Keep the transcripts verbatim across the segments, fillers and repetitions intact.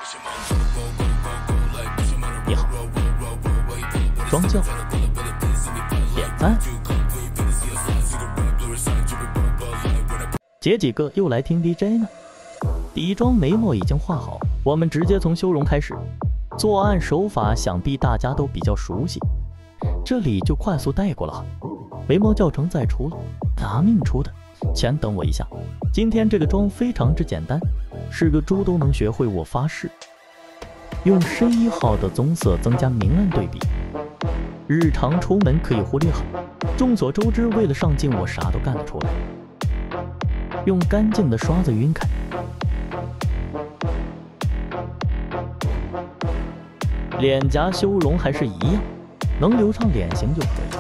你好，双教点赞，姐几个又来听 D J 呢？底妆眉毛已经画好，我们直接从修容开始。作案手法想必大家都比较熟悉，这里就快速带过了。眉毛教程再出了，拿命出的，钱等我一下。今天这个妆非常之简单，是个猪都能学会，我发誓。用深一号的棕色增加明暗对比，日常出门可以忽略好。众所周知，为了上镜，我啥都干得出来。用干净的刷子晕开。脸颊修容还是一样，能留上脸型就可以。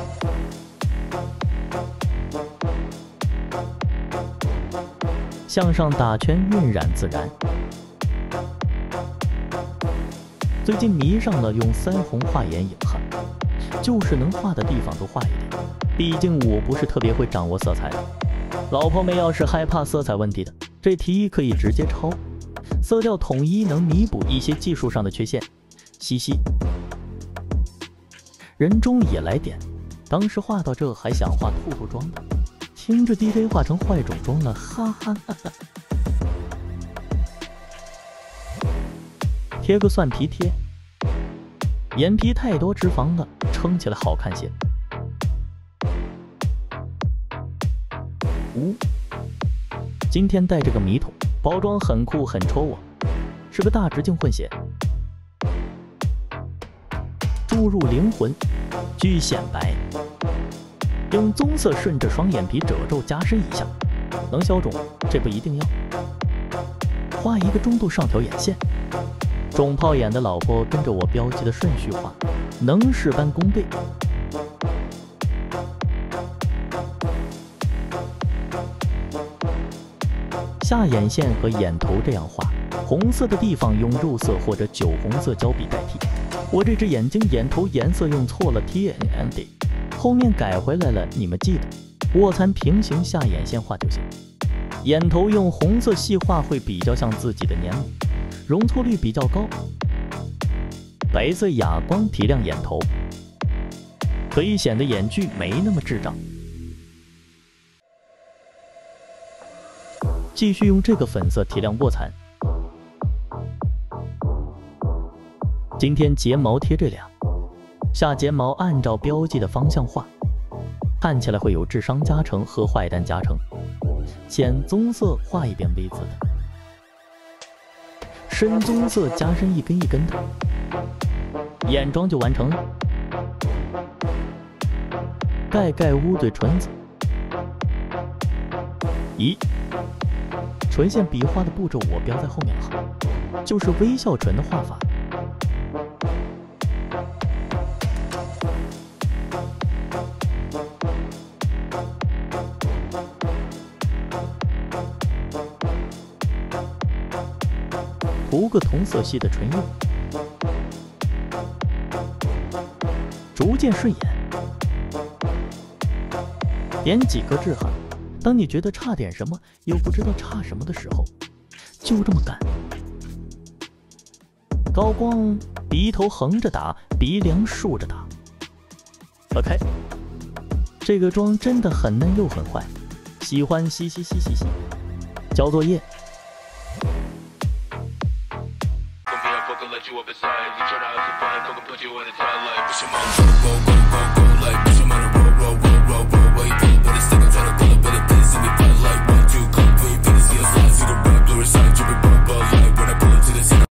向上打圈，晕染自然。最近迷上了用腮红画眼影哈，就是能画的地方都画一点。毕竟我不是特别会掌握色彩的。老婆们要是害怕色彩问题的，这题可以直接抄。色调统一能弥补一些技术上的缺陷。嘻嘻，人中也来点。当时画到这还想画兔兔妆的，听着 D J 画成坏种妆了，哈哈哈哈。贴个蒜皮贴，眼皮太多脂肪了，撑起来好看些。呜、哦，今天带这个米桶，包装很酷很戳我，是个大直径混血。注入灵魂，巨显白。用棕色顺着双眼皮褶皱加深一下，能消肿，这不一定要。画一个中度上挑眼线。肿泡眼的老婆跟着我标记的顺序画，能事半功倍。下眼线和眼头这样画，红色的地方用肉色或者酒红色胶笔代替。我这只眼睛眼头颜色用错了 T N M D， 后面改回来了，你们记得卧蚕平行下眼线画就行。眼头用红色细画会比较像自己的年龄，容错率比较高。白色哑光提亮眼头，可以显得眼距没那么智障。继续用这个粉色提亮卧蚕。今天睫毛贴这俩，下睫毛按照标记的方向画，看起来会有智商加成和坏蛋加成。浅棕色画一遍 V 字的，深棕色加深一根一根的，眼妆就完成了。盖盖乌嘴唇子。咦，唇线笔画的步骤我标在后面了，就是微笑唇的画法。涂个同色系的唇釉，逐渐顺眼，点几个痣痕。当你觉得差点什么又不知道差什么的时候，就这么干。高光，鼻头横着打，鼻梁竖着打。OK， 这个妆真的很嫩又很坏，喜欢嘻嘻嘻嘻嘻。交作业。You up beside, you turn out to find, fucking put you in the top like push him on.